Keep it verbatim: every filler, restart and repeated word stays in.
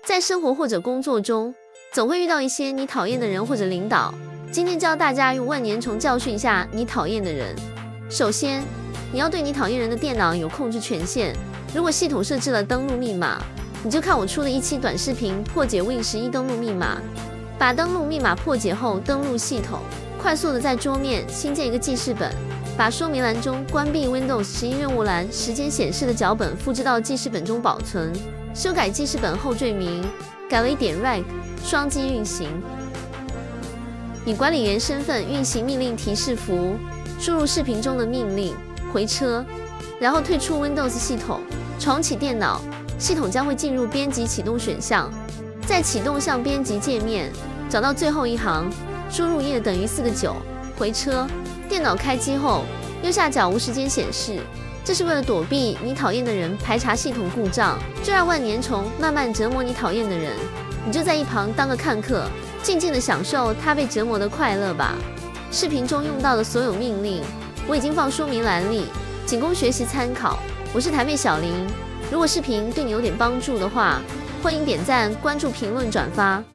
在生活或者工作中，总会遇到一些你讨厌的人或者领导。今天教大家用万年虫教训一下你讨厌的人。首先，你要对你讨厌人的电脑有控制权限。如果系统设置了登录密码，你就看我出的一期短视频破解 Win 十一登录密码。把登录密码破解后，登录系统，快速的在桌面新建一个记事本。把说明栏中关闭 Windows 十一任务栏时间显示的脚本复制到记事本中保存。修改记事本后缀名，改为点 reg 双击运行。以管理员身份运行命令提示符，输入视频中的命令，回车，然后退出 Windows 系统，重启电脑，系统将会进入编辑启动选项。在启动项编辑界面，找到最后一行，输入页等于四个九，回车。电脑开机后，右下角无时间显示，这是为了躲避你讨厌的人排查系统故障。就让万年虫慢慢折磨你讨厌的人，你就在一旁当个看客，静静的享受他被折磨的快乐吧。视频中用到的所有命令，我已经放说明栏里，仅供学习参考。我是台妹小林，如果视频对你有点帮助的话，欢迎点赞、关注、评论、转发。